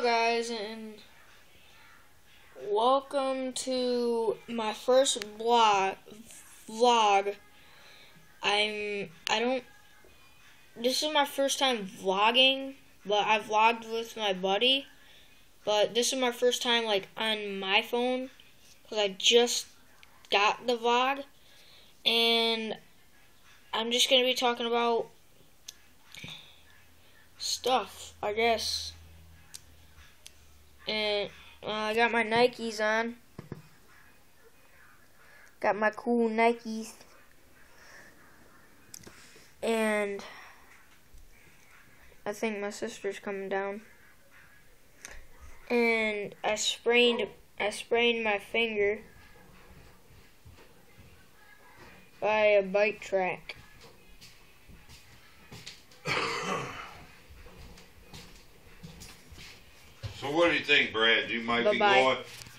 Guys, and welcome to my first vlog. This is my first time vlogging, but I vlogged with my buddy. But this is my first time like on my phone, because I just got the vlog, and I'm just gonna be talking about stuff, I guess. And I got my Nikes on. Got my cool Nikes. And I think my sister's coming down. And I sprained my finger by a bike track. So what do you think, Brad? You might Bye-bye.